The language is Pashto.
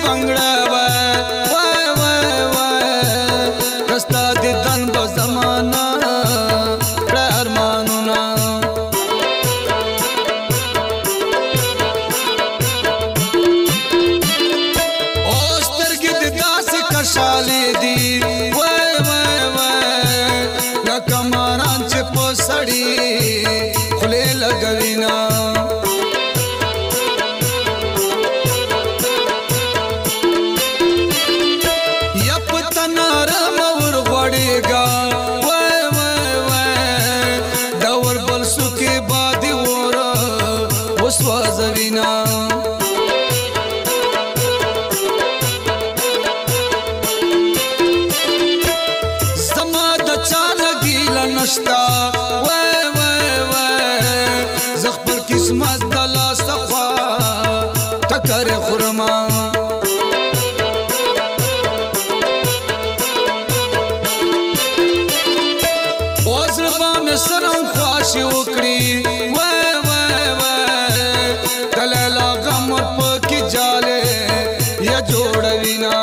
بنگړه وای وای وای رستا دې دن په زمانہ کړه ارمانونه او سترګې دې داسې کشالې دي وای وای وای لکه ماران چې په سړي خولې لګوي نه سوازوینا زما د چا لګیلا نشتا وای وای وای ز خپل قسمت د لاسه خوا ټکر خورما اوزربا مې سرم خواشي وکړي جاله یا جوړوینا